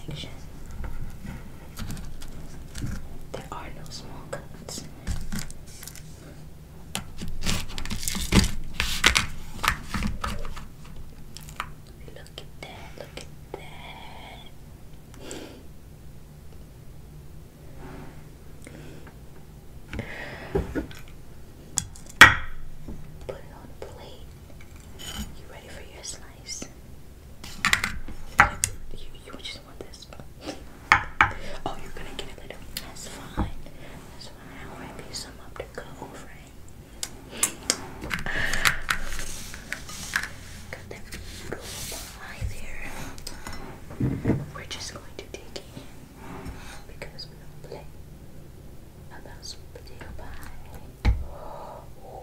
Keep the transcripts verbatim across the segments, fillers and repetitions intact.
section. There are no small cuts. Look at that, look at that. Put it on a plate. You ready for your slice? You, you just want this. Oh, you're gonna get a little. That's fine. That's fine. I'll wrap you some up to go, right? Got that beautiful pie there. We're just going to dig in because we're gonna play about some potato pie. Oh.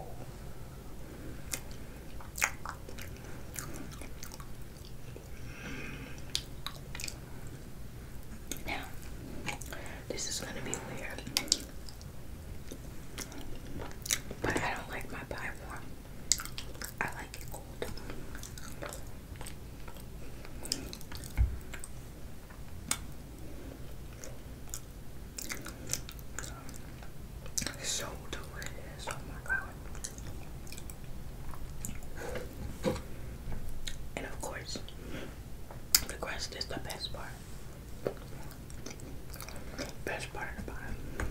Now, this is gonna be weird, but I don't like my pie warm. I like it cold. So delicious. Oh my god. And of course, the crust is the best part. Best part of the pie.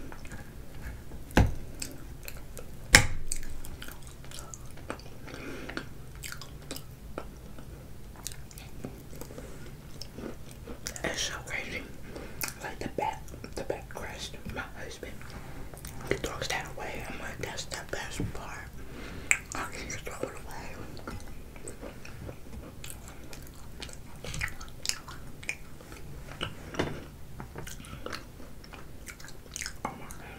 It's so crazy. Like the back, the back crust. My husband, he throws that away. I'm like, that's the best part. I can just throw it away. Oh my god.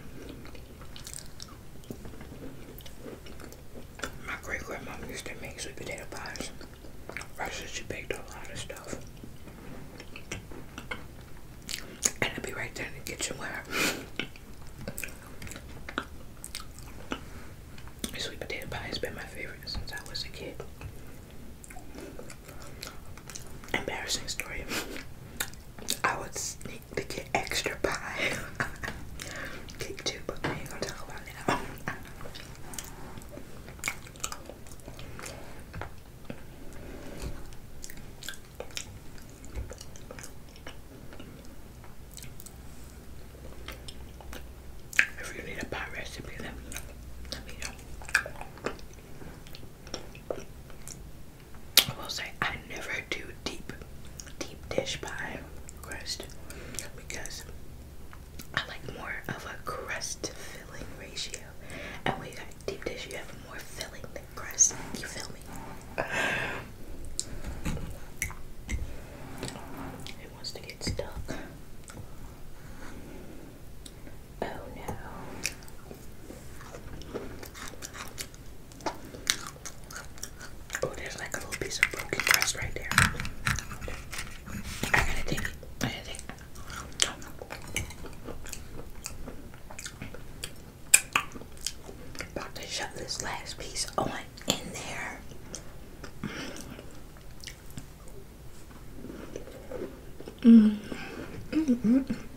My great grandmama used to make sweet potato pies. First, she baked a lot of stuff. And I'd be right there in the kitchen where sweet potato pie has been my favorite since I was a kid. Embarrassing story. I would sneak to get extra pie. Cake too, but we ain't gonna talk about it now. If you need a pie recipe, let me know. Let me know. I will say I never do deep, deep dish pie crust because I like more of a crust filling ratio. And when you got deep dish, you have more filling than crust. You feel me? It wants to get stuck. Oh no. Oh, there's like a little piece of broken crust right there. I gotta take it. I gotta take it. About to shove this last piece on in there. Mm. Mm -mm.